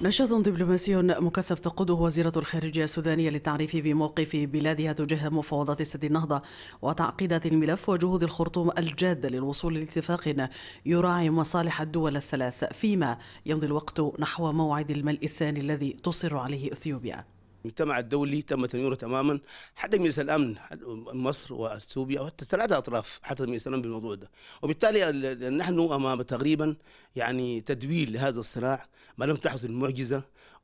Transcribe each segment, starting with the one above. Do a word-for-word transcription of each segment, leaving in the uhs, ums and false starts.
نشاط دبلوماسي مكثف تقوده وزيرة الخارجية السودانية للتعريف بموقف بلادها تجاه مفاوضات سد النهضة وتعقيدات الملف وجهود الخرطوم الجادة للوصول لاتفاق يراعي مصالح الدول الثلاث، فيما يمضي الوقت نحو موعد الملء الثاني الذي تصر عليه إثيوبيا. المجتمع الدولي تم تنويره تماما، حتى مجلس الامن مصر واثيوبيا وحتى ثلاثه اطراف حتى مجلس الامن بالموضوع ده، وبالتالي نحن امام تقريبا يعني تدويل لهذا الصراع ما لم تحصل المعجزه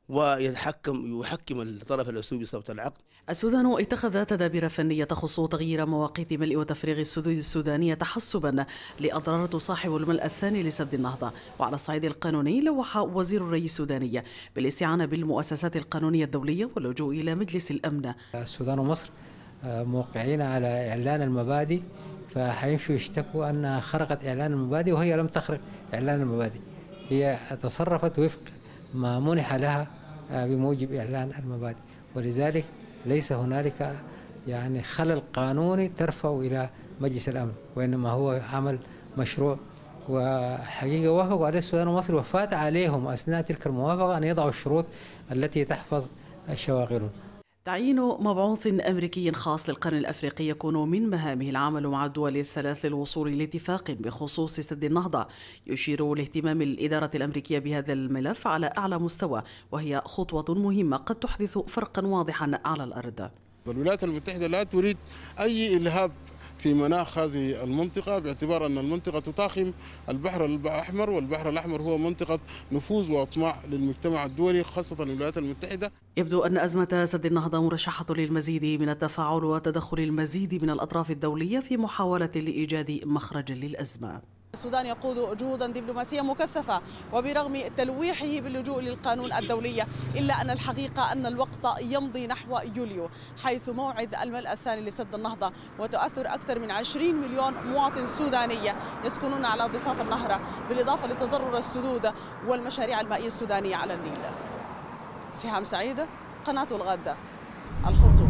ويتحكم يحكم الطرف الاثيوبي صوت العقد. السودان اتخذ تدابير فنيه تخص تغيير مواقيت ملء وتفريغ السدود السودانيه تحسبا لاضرار تصاحب الملء الثاني لسد النهضه. وعلى الصعيد القانوني لوح وزير الري السوداني بالاستعانه بالمؤسسات القانونيه الدوليه واللجوء الى مجلس الامن. السودان ومصر موقعين على اعلان المبادئ، فحيمشوا يشتكوا انها خرقت اعلان المبادئ وهي لم تخرق اعلان المبادئ، هي تصرفت وفق ما منح لها بموجب إعلان المبادئ، ولذلك ليس هنالك يعني خلل قانوني ترفع إلى مجلس الأمن، وإنما هو عمل مشروع. وحقيقة وافقوا عليه السودان ومصر، وفات عليهم أثناء تلك الموافقة أن يضعوا الشروط التي تحفظ شواغلهم. تعيين مبعوث أمريكي خاص للقرن الأفريقي يكون من مهامه العمل مع الدول الثلاث للوصول لاتفاق بخصوص سد النهضة، يشير لاهتمام الإدارة الأمريكية بهذا الملف على أعلى مستوى، وهي خطوة مهمة قد تحدث فرقا واضحا على الأرض. الولايات المتحدة لا تريد أي إلهاب في مناخ هذه المنطقة، باعتبار أن المنطقة تضاخم البحر الأحمر، والبحر الأحمر هو منطقة نفوذ وأطماع للمجتمع الدولي خاصة الولايات المتحدة. يبدو أن أزمة سد النهضة مرشحة للمزيد من التفاعل وتدخل المزيد من الأطراف الدولية في محاولة لإيجاد مخرج للأزمة. السودان يقود جهودا دبلوماسية مكثفة وبرغم تلويحه باللجوء للقانون الدولي، إلا أن الحقيقة أن الوقت يمضي نحو يوليو حيث موعد الملء الثاني لسد النهضة، وتؤثر أكثر من عشرين مليون مواطن سوداني يسكنون على ضفاف النهر، بالإضافة لتضرر السدود والمشاريع المائية السودانية على النيل. سهام سعيد، قناة الغد، الخرطوم.